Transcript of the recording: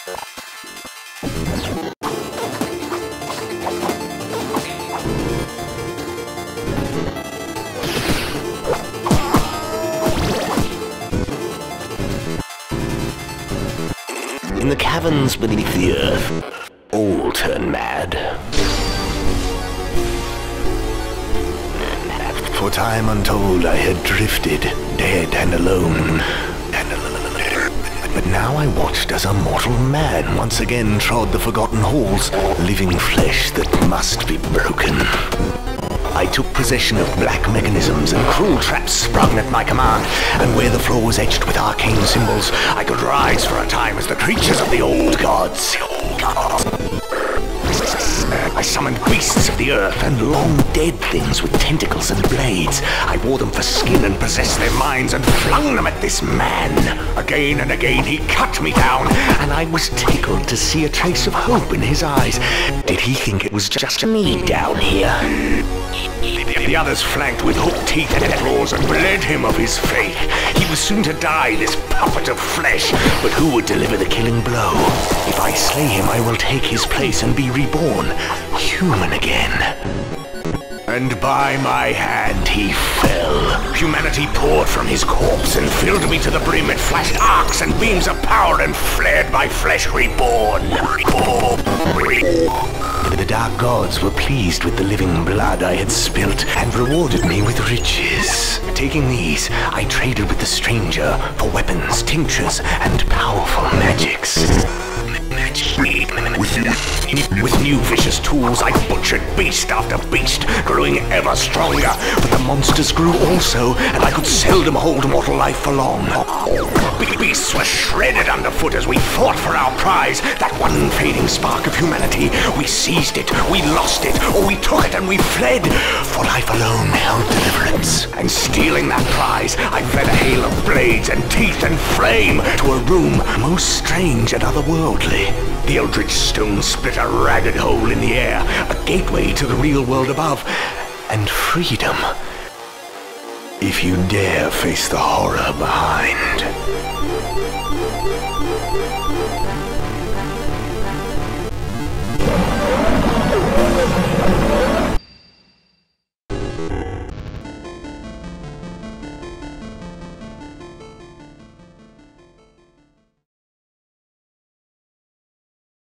In the caverns beneath the earth, all turn mad. For time untold I had drifted, dead and alone. But now I watched as a mortal man once again trod the forgotten halls, living flesh that must be broken. I took possession of black mechanisms and cruel traps sprung at my command, and where the floor was etched with arcane symbols, I could rise for a time as the creatures of the old gods. I summoned beasts of the earth and long dead things with tentacles and blades. I wore them for skin and possessed their minds and flung them at this man. Again and again he cut me down, and I was tickled to see a trace of hope in his eyes. Did he think it was just me down here? The others flanked with hooked teeth and claws and bled him of his faith. He was soon to die, this puppet of flesh, but who would deliver the killing blow? If I slay him, I will take his place and be reborn, human again. And by my hand he fell. Humanity poured from his corpse and filled me to the brim. It flashed arcs and beams of power and flared my flesh reborn. The dark gods were pleased with the living blood I had spilt and rewarded me with riches. Taking these, I traded with the stranger for weapons, tinctures, and powerful magics. With new vicious tools, I butchered beast after beast, growing ever stronger. But the monsters grew also, and I could seldom hold mortal life for long. Beasts were shredded underfoot as we fought for our prize, that one fading spark of humanity. We seized it, we lost it, or we took it and we fled, for life alone held deliverance. And stealing that prize, I fed a hail of blades and teeth and flame to a room most strange and otherworldly. The eldritch stone split a ragged hole in the air, a gateway to the real world above, and freedom, if you dare face the horror behind.